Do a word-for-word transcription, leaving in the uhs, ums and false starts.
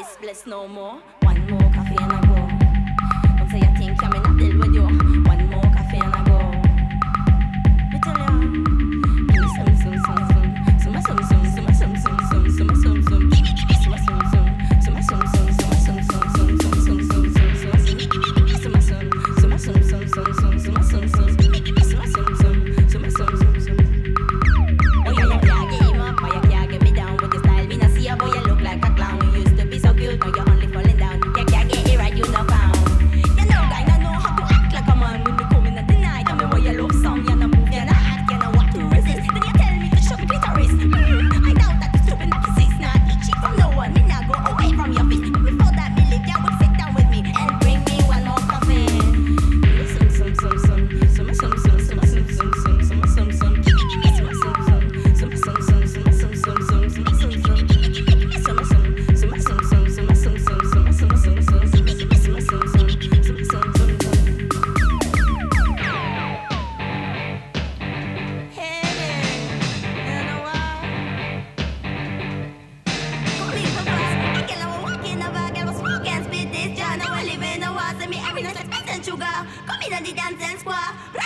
this place no more. One more coffee and I go. Don't say I think I'm in a deal with you. One more coffee and I go. Me tell ya, give me some, some, some, some, some, some, some, some, some, some, some, some, some, some, some, sugar, come in on the dance and squad.